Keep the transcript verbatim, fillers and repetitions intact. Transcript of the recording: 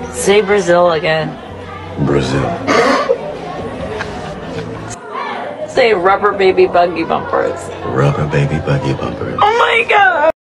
Say Brazil again. Brazil. Say rubber baby buggy bumpers. Rubber baby buggy bumpers. Oh my god!